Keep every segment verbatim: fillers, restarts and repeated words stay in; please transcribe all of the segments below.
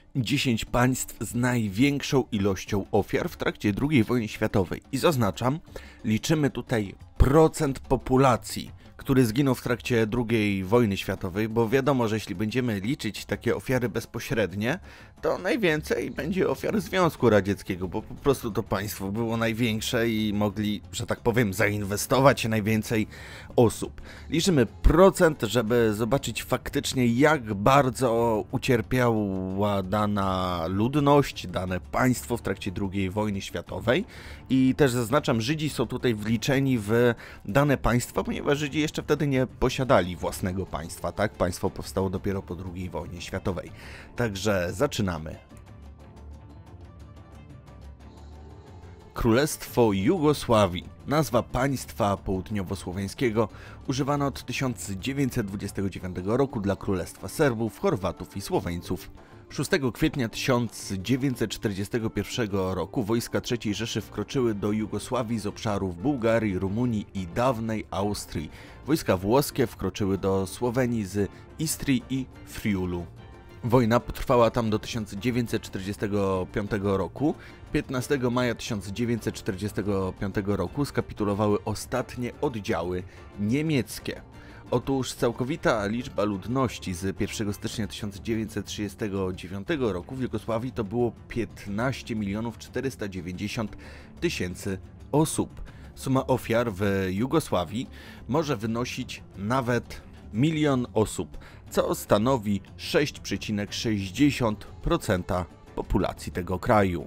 dziesięć państw z największą ilością ofiar w trakcie drugiej wojny światowej. I zaznaczam, liczymy tutaj procent populacji, który zginął w trakcie drugiej wojny światowej, bo wiadomo, że jeśli będziemy liczyć takie ofiary bezpośrednie, to najwięcej będzie ofiar Związku Radzieckiego, bo po prostu to państwo było największe i mogli, że tak powiem, zainwestować najwięcej osób. Liczymy procent, żeby zobaczyć faktycznie, jak bardzo ucierpiała dana ludność, dane państwo w trakcie drugiej wojny światowej. I też zaznaczam, Żydzi są tutaj wliczeni w dane państwo, ponieważ Żydzi jeszcze wtedy nie posiadali własnego państwa, tak? Państwo powstało dopiero po drugiej wojnie światowej. Także zaczynamy. Królestwo Jugosławii. Nazwa państwa południowosłowiańskiego używana od tysiąc dziewięćset dwudziestego dziewiątego roku dla Królestwa Serbów, Chorwatów i Słoweńców. szóstego kwietnia tysiąc dziewięćset czterdziestego pierwszego roku wojska trzeciej Rzeszy wkroczyły do Jugosławii z obszarów Bułgarii, Rumunii i dawnej Austrii. Wojska włoskie wkroczyły do Słowenii z Istrii i Friulu. Wojna potrwała tam do tysiąc dziewięćset czterdziestego piątego roku. piętnastego maja tysiąc dziewięćset czterdziestego piątego roku skapitulowały ostatnie oddziały niemieckie. Otóż całkowita liczba ludności z pierwszego stycznia tysiąc dziewięćset trzydziestego dziewiątego roku w Jugosławii to było piętnaście milionów czterysta dziewięćdziesiąt tysięcy osób. Suma ofiar w Jugosławii może wynosić nawet milion osób, co stanowi sześć przecinek sześćdziesiąt procent populacji tego kraju.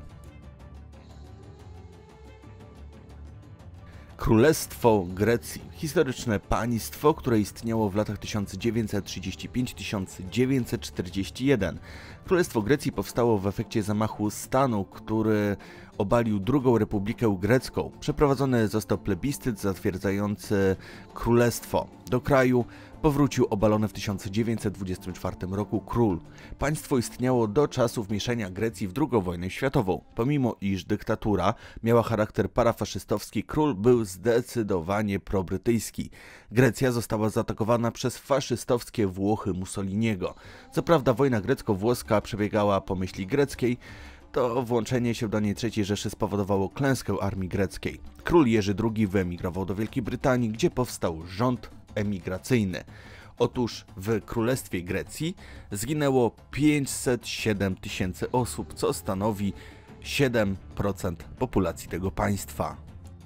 Królestwo Grecji. Historyczne państwo, które istniało w latach tysiąc dziewięćset trzydziesty piąty do tysiąc dziewięćset czterdziestego pierwszego. Królestwo Grecji powstało w efekcie zamachu stanu, który obalił drugą Republikę Grecką. Przeprowadzony został plebiscyt zatwierdzający królestwo. Do kraju powrócił obalony w tysiąc dziewięćset dwudziestym czwartym roku król. Państwo istniało do czasu wmieszania Grecji w drugą wojnę światową. Pomimo iż dyktatura miała charakter parafaszystowski, król był zdecydowanie probrytyjski. Grecja została zaatakowana przez faszystowskie Włochy Mussoliniego. Co prawda wojna grecko-włoska przebiegała po myśli greckiej, to włączenie się do niej trzeciej Rzeszy spowodowało klęskę armii greckiej. Król Jerzy drugi wyemigrował do Wielkiej Brytanii, gdzie powstał rząd emigracyjny. Otóż w Królestwie Grecji zginęło pięćset siedem tysięcy osób, co stanowi siedem procent populacji tego państwa.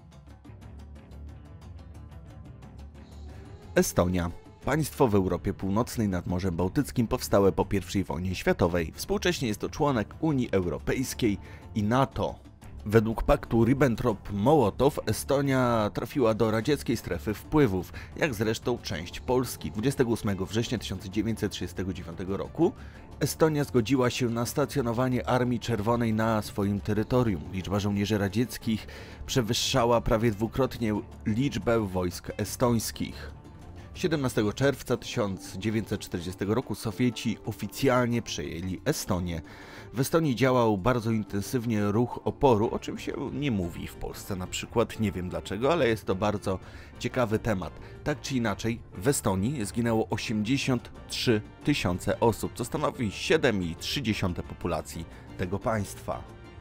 Estonia. Państwo w Europie Północnej nad Morzem Bałtyckim powstałe po pierwszej wojnie światowej. Współcześnie jest to członek Unii Europejskiej i NATO. Według paktu Ribbentrop-Mołotow Estonia trafiła do radzieckiej strefy wpływów, jak zresztą część Polski. dwudziestego ósmego września tysiąc dziewięćset trzydziestego dziewiątego roku Estonia zgodziła się na stacjonowanie Armii Czerwonej na swoim terytorium. Liczba żołnierzy radzieckich przewyższała prawie dwukrotnie liczbę wojsk estońskich. siedemnastego czerwca tysiąc dziewięćset czterdziestego roku Sowieci oficjalnie przejęli Estonię. W Estonii działał bardzo intensywnie ruch oporu, o czym się nie mówi w Polsce na przykład, nie wiem dlaczego, ale jest to bardzo ciekawy temat. Tak czy inaczej, w Estonii zginęło osiemdziesiąt trzy tysiące osób, co stanowi siedem przecinek trzy procent populacji tego państwa.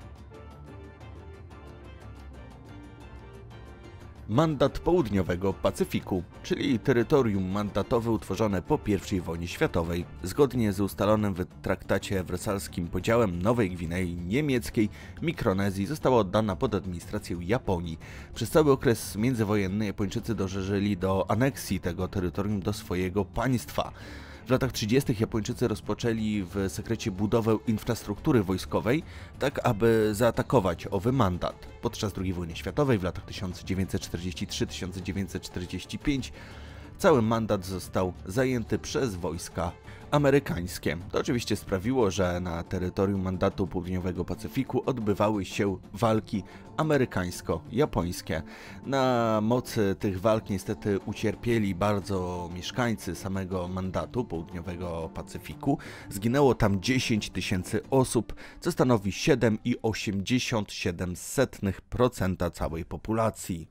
Mandat Południowego Pacyfiku, czyli terytorium mandatowe utworzone po pierwszej wojnie światowej. Zgodnie z ustalonym w traktacie wersalskim podziałem Nowej Gwinei Niemieckiej Mikronezji została oddana pod administrację Japonii. Przez cały okres międzywojenny Japończycy dążyli do aneksji tego terytorium do swojego państwa. W latach trzydziestych Japończycy rozpoczęli w sekrecie budowę infrastruktury wojskowej, tak aby zaatakować owy mandat. Podczas drugiej wojny światowej w latach tysiąc dziewięćset czterdziestego trzeciego do tysiąc dziewięćset czterdziestego piątego cały mandat został zajęty przez wojska amerykańskie. To oczywiście sprawiło, że na terytorium mandatu Południowego Pacyfiku odbywały się walki amerykańsko-japońskie. Na mocy tych walk niestety ucierpieli bardzo mieszkańcy samego mandatu Południowego Pacyfiku. Zginęło tam dziesięć tysięcy osób, co stanowi siedem przecinek osiemdziesiąt siedem procent całej populacji.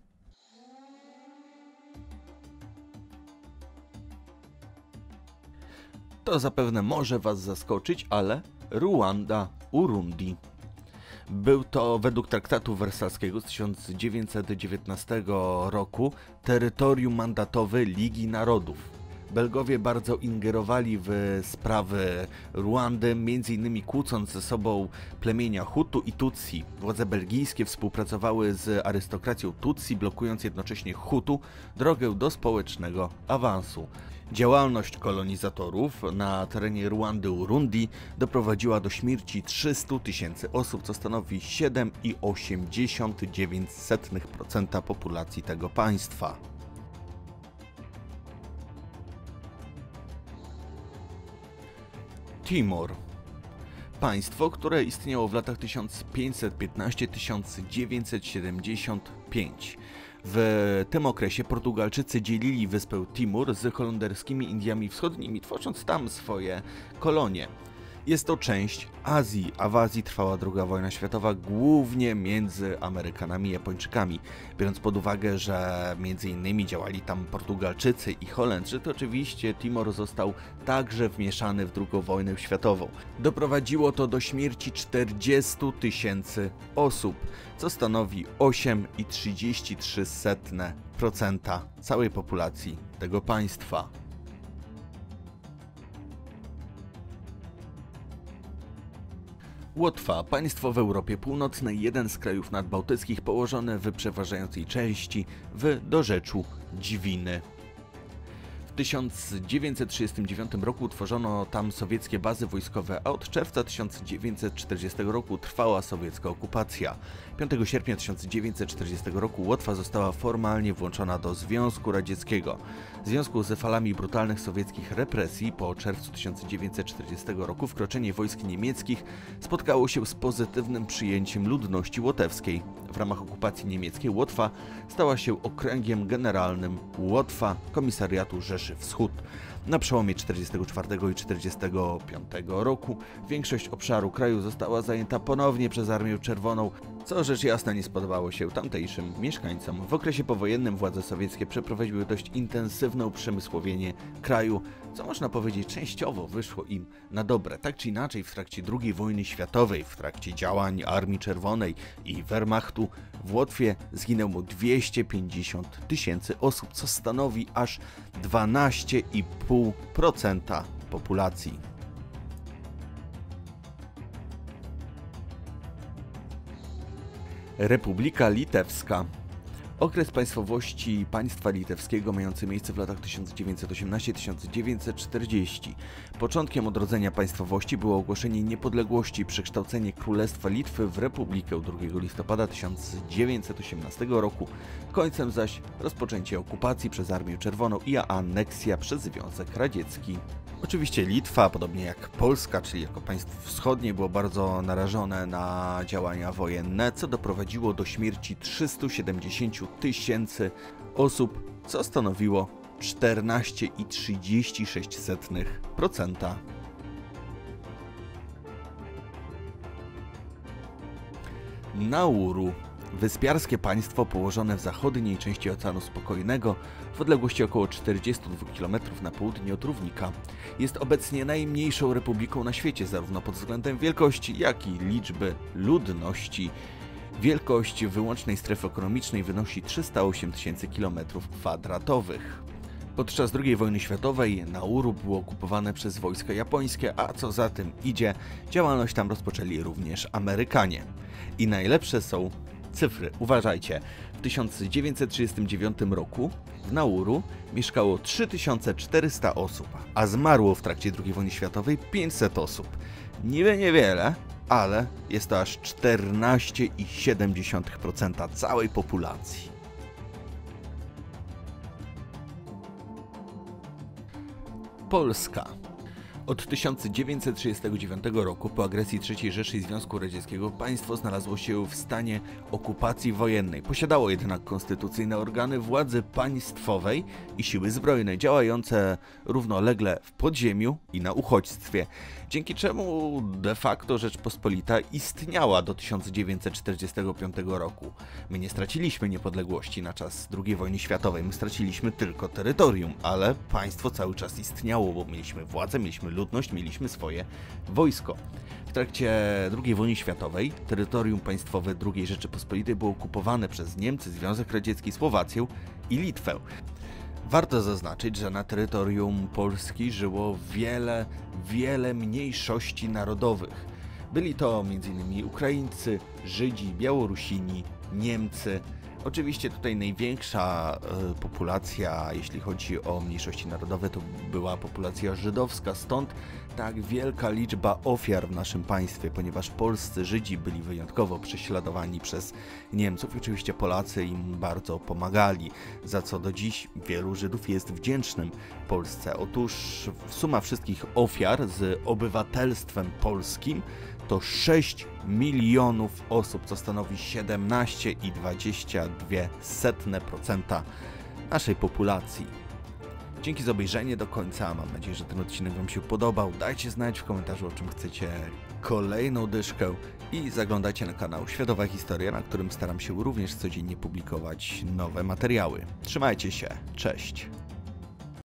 To zapewne może Was zaskoczyć, ale Ruanda, Urundi. Był to według traktatu wersalskiego z tysiąc dziewięćset dziewiętnastego roku terytorium mandatowe Ligi Narodów. Belgowie bardzo ingerowali w sprawy Ruandy, między innymi kłócąc ze sobą plemienia Hutu i Tutsi. Władze belgijskie współpracowały z arystokracją Tutsi, blokując jednocześnie Hutu drogę do społecznego awansu. Działalność kolonizatorów na terenie Ruandy Urundi doprowadziła do śmierci trzystu tysięcy osób, co stanowi siedem przecinek osiemdziesiąt dziewięć procent populacji tego państwa. Timor. Państwo, które istniało w latach tysiąc pięćset piętnaście do tysiąc dziewięćset siedemdziesiąt pięć. W tym okresie Portugalczycy dzielili wyspę Timor z holenderskimi Indiami Wschodnimi, tworząc tam swoje kolonie. Jest to część Azji, a w Azji trwała druga wojna światowa głównie między Amerykanami i Japończykami. Biorąc pod uwagę, że między innymi działali tam Portugalczycy i Holendrzy, to oczywiście Timor został także wmieszany w drugą wojnę światową. Doprowadziło to do śmierci czterdziestu tysięcy osób, co stanowi osiem przecinek trzydzieści trzy procent całej populacji tego państwa. Łotwa, państwo w Europie Północnej, jeden z krajów nadbałtyckich położone w przeważającej części w dorzeczu Dwiny. W tysiąc dziewięćset trzydziestym dziewiątym roku utworzono tam sowieckie bazy wojskowe, a od czerwca tysiąc dziewięćset czterdziestego roku trwała sowiecka okupacja. piątego sierpnia tysiąc dziewięćset czterdziestego roku Łotwa została formalnie włączona do Związku Radzieckiego. W związku z falami brutalnych sowieckich represji po czerwcu tysiąc dziewięćset czterdziestego roku wkroczenie wojsk niemieckich spotkało się z pozytywnym przyjęciem ludności łotewskiej. W ramach okupacji niemieckiej Łotwa stała się okręgiem generalnym Łotwa Komisariatu Rzeszy Wschód. Na przełomie czterdziestego czwartego i czterdziestego piątego roku większość obszaru kraju została zajęta ponownie przez Armię Czerwoną, co rzecz jasna nie spodobało się tamtejszym mieszkańcom. W okresie powojennym władze sowieckie przeprowadziły dość intensywne uprzemysłowienie kraju, co można powiedzieć częściowo wyszło im na dobre. Tak czy inaczej w trakcie drugiej wojny światowej, w trakcie działań Armii Czerwonej i Wehrmachtu w Łotwie zginęło dwieście pięćdziesiąt tysięcy osób, co stanowi aż dwanaście przecinek pięć procent populacji. Republika Litewska. Okres państwowości państwa litewskiego mający miejsce w latach tysiąc dziewięćset osiemnastego do tysiąc dziewięćset czterdziestego. Początkiem odrodzenia państwowości było ogłoszenie niepodległości i przekształcenie Królestwa Litwy w Republikę drugiego listopada tysiąc dziewięćset osiemnastego roku, końcem zaś rozpoczęcie okupacji przez Armię Czerwoną i aneksja przez Związek Radziecki. Oczywiście Litwa, podobnie jak Polska, czyli jako państwo wschodnie, było bardzo narażone na działania wojenne, co doprowadziło do śmierci trzystu siedemdziesięciu tysięcy osób, co stanowiło czternaście przecinek trzydzieści sześć procent. Nauru. Wyspiarskie państwo położone w zachodniej części Oceanu Spokojnego w odległości około czterdziestu dwóch kilometrów na południe od równika. Jest obecnie najmniejszą republiką na świecie, zarówno pod względem wielkości, jak i liczby ludności. Wielkość wyłącznej strefy ekonomicznej wynosi trzysta osiem tysięcy kilometrów kwadratowych. Podczas drugiej wojny światowej Nauru było okupowane przez wojska japońskie, a co za tym idzie, działalność tam rozpoczęli również Amerykanie. I najlepsze są cyfry. Uważajcie, w tysiąc dziewięćset trzydziestym dziewiątym roku w Nauru mieszkało trzy tysiące czterysta osób, a zmarło w trakcie drugiej wojny światowej pięćset osób. Niby niewiele, ale jest to aż czternaście przecinek siedem procent całej populacji. Polska. Od tysiąc dziewięćset trzydziestego dziewiątego roku, po agresji trzeciej Rzeszy i Związku Radzieckiego, państwo znalazło się w stanie okupacji wojennej. Posiadało jednak konstytucyjne organy władzy państwowej i siły zbrojne, działające równolegle w podziemiu i na uchodźstwie, dzięki czemu de facto Rzeczpospolita istniała do tysiąc dziewięćset czterdziestego piątego roku. My nie straciliśmy niepodległości na czas drugiej wojny światowej, my straciliśmy tylko terytorium, ale państwo cały czas istniało, bo mieliśmy władzę, mieliśmy ludność, mieliśmy swoje wojsko. W trakcie drugiej wojny światowej terytorium państwowe drugiej Rzeczypospolitej było okupowane przez Niemcy, Związek Radziecki, Słowację i Litwę. Warto zaznaczyć, że na terytorium Polski żyło wiele, wiele mniejszości narodowych. Byli to między innymi Ukraińcy, Żydzi, Białorusini, Niemcy. Oczywiście tutaj największa y, populacja, jeśli chodzi o mniejszości narodowe, to była populacja żydowska, stąd tak wielka liczba ofiar w naszym państwie, ponieważ polscy Żydzi byli wyjątkowo prześladowani przez Niemców i oczywiście Polacy im bardzo pomagali, za co do dziś wielu Żydów jest wdzięcznym Polsce. Otóż suma wszystkich ofiar z obywatelstwem polskim to sześć milionów osób, co stanowi siedemnaście i dwadzieścia dwie setne procent naszej populacji. Dzięki za obejrzenie do końca, mam nadzieję, że ten odcinek Wam się podobał. Dajcie znać w komentarzu, o czym chcecie kolejną dyszkę i zaglądajcie na kanał Światowa Historia, na którym staram się również codziennie publikować nowe materiały. Trzymajcie się, cześć!